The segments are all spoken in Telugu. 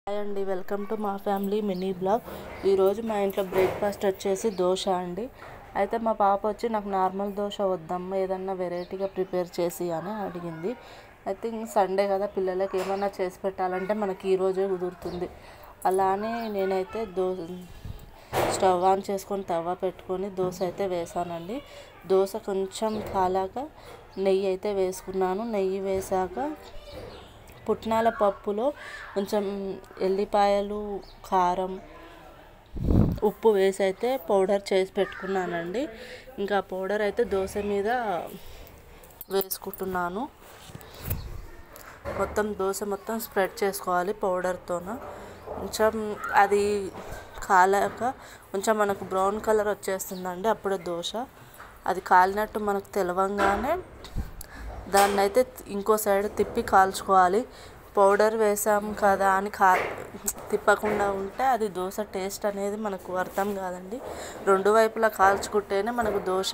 హాయ్ అండి, వెల్కమ్ టు మా ఫ్యామిలీ మినీ బ్లాగ్. ఈరోజు మా ఇంట్లో బ్రేక్ఫాస్ట్ వచ్చేసి దోశ అండి. అయితే మా పాప వచ్చి నాకు నార్మల్ దోశ వద్దమ్మా, ఏదన్నా వెరైటీగా ప్రిపేర్ చేసి అని అడిగింది. అయితే ఇంక సండే కదా, పిల్లలకి ఏమన్నా చేసి పెట్టాలంటే మనకి ఈరోజే కుదురుతుంది. అలానే నేనైతే స్టవ్ ఆన్ చేసుకొని తవ్వ పెట్టుకొని దోశ అయితే వేసానండి. దోశ కొంచెం కాలాక నెయ్యి అయితే వేసుకున్నాను. నెయ్యి వేసాక పుట్నాల పప్పులో కొంచెం ఎల్లిపాయలు, కారం, ఉప్పు వేసి అయితే పౌడర్ చేసి పెట్టుకున్నానండి. ఇంకా పౌడర్ అయితే దోశ మీద వేసుకుంటున్నాను. దోశ మొత్తం స్ప్రెడ్ చేసుకోవాలి పౌడర్తోన. కొంచెం అది కాలాక కొంచెం మనకు బ్రౌన్ కలర్ వచ్చేస్తుందండి. అప్పుడే దోశ అది కాలినట్టు మనకు తెలవంగానే దాన్ని అయితే ఇంకో సైడ్ తిప్పి కాల్చుకోవాలి. పౌడర్ వేసాం కదా అని తిప్పకుండా ఉంటే అది దోశ టేస్ట్ అనేది మనకు అర్థం కాదండి. రెండు వైపులా కాల్చుకుంటేనే మనకు దోశ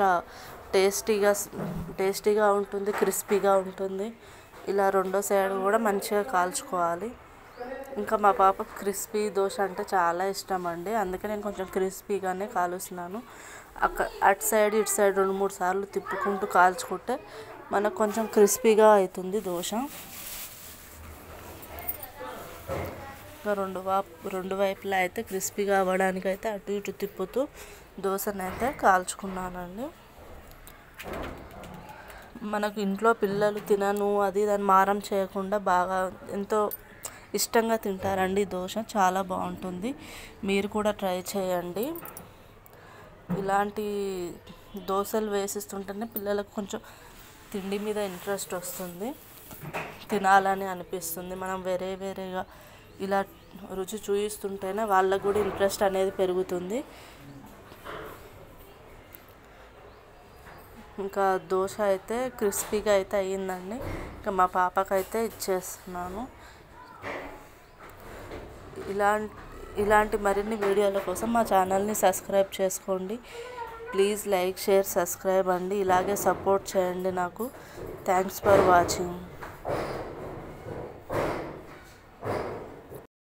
టేస్టీగా ఉంటుంది, క్రిస్పీగా ఉంటుంది. ఇలా రెండో సైడ్ కూడా మంచిగా కాల్చుకోవాలి. ఇంకా మా పాపకు క్రిస్పీ దోశ అంటే చాలా ఇష్టం అండి. అందుకే నేను కొంచెం క్రిస్పీగానే కాలుస్తున్నాను. అటు సైడ్ ఇటు సైడ్ 2-3 సార్లు తిప్పుకుంటూ కాల్చుకుంటే మనకు కొంచెం క్రిస్పీగా అవుతుంది దోశ. ఇంకా రెండు వైపులా అయితే క్రిస్పీగా అవ్వడానికి అయితే అటు ఇటు తిప్పుతూ దోశనైతే కాల్చుకున్నానండి. మనకు ఇంట్లో పిల్లలు తినను అది దాన్ని మారం చేయకుండా బాగా ఎంతో ఇష్టంగా తింటారండి. దోశ చాలా బాగుంటుంది, మీరు కూడా ట్రై చేయండి. ఇలాంటి దోశలు వేసిస్తుంటేనే పిల్లలకు కొంచెం తిండి మీద ఇంట్రెస్ట్ వస్తుంది, తినాలని అనిపిస్తుంది. మనం వేరేగా ఇలా రుచి చూపిస్తుంటేనే వాళ్ళకు కూడా ఇంట్రెస్ట్ అనేది పెరుగుతుంది. ఇంకా దోశ అయితే క్రిస్పీగా అయితే అయ్యిందండి. ఇంకా మా పాపకైతే ఇచ్చేస్తున్నాను. ఇలాంటి మరిన్ని వీడియోల కోసం మా ఛానల్ని సబ్స్క్రైబ్ చేసుకోండి. ప్లీజ్ లైక్, షేర్, సబ్స్క్రైబ్ అండి. ఇలాగే సపోర్ట్ చేయండి నాకు. Thanks for watching.